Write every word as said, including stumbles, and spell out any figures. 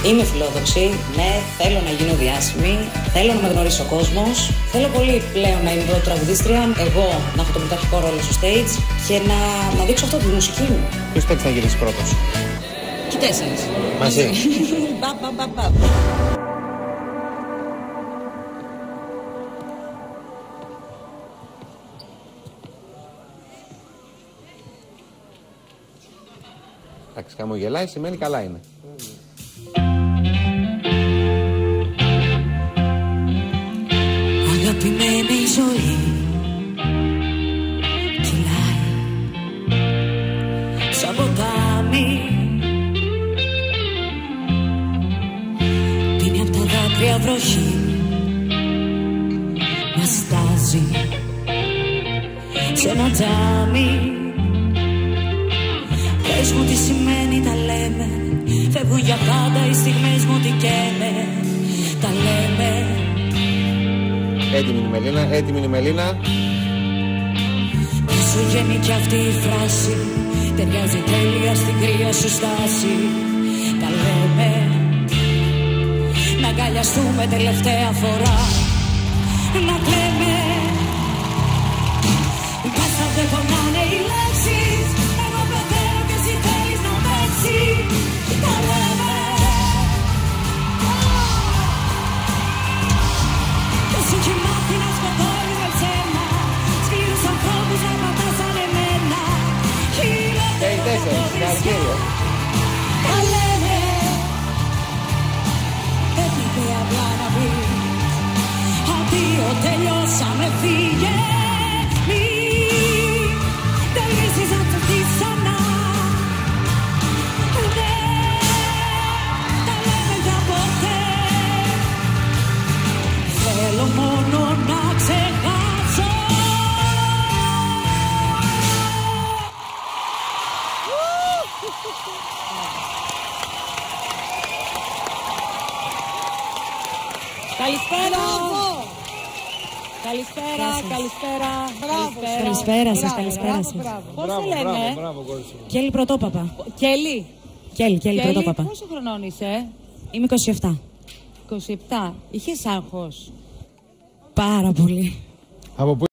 Είμαι φιλόδοξη, ναι, θέλω να γίνω διάσημη, θέλω να με γνωρίσει ο κόσμος. Θέλω πολύ πλέον να είμαι εδώ τραγουδίστρια, εγώ να έχω το πρωταρχικό ρόλο στο stage και να, να δείξω αυτό τη μουσική μου. Ποιος παίξει να γυρίσει πρώτος? Και τέσσερις. Μαζί. Μπα, μπα, μπα, μπα. Εντάξει, χαμογελάει σημαίνει καλά είναι. Αγαπημένη ζωή κυλάει σαν ποτάμι, πίνει απ' τα δάκρυα βροχή, μας στάζει σε ένα τζάμι. Πες μου τι σημαίνει τα λέμε, φεύγουν για πάντα οι στιγμές μου τι καίνε, τα λέμε. Έτοιμη είναι η Μελίνα, έτοιμη είναι η Μελίνα. Πόσο βγαίνει κι αυτή η φράση, ταιριάζει τέλεια στην κρύα σου στάση. Τα λέμε, να αγκαλιαστούμε τελευταία φορά, να κλαίμε. Μπάστα δεν πονάνε οι λέξεις, εγώ πεθαίνω και εσύ θέλεις να παίξεις. Τα λέμε. Εσύ έχει μάθει να σκοτώνεις με ψέμα, σκληρούς ανθρώπους να πατάς σαν εμένα. Και οι τέσσερις, καρκίριο. Τα λέμε. Έπρεπε απλά να πεις αντίο, τελειώσαμε, φύγε. Μη τελείσεις να τσεχτείς ξανά. Δεν τα λέμε για ποτέ. Θέλω μόνο να ξεχάσω. Καλησπέρα. Καλησπέρα, καλησπέρα. Καλησπέρα σας, καλησπέρα σας. Πώς σε λένε? Κέλλη Πρωτόπαπα. Κέλλη. Κέλλη, Κέλλη Πρωτόπαπα. Πόσο χρονών είσαι? Είμαι είκοσι επτά. είκοσι επτά. Είχες άγχος? Πάρα πολύ. Από πού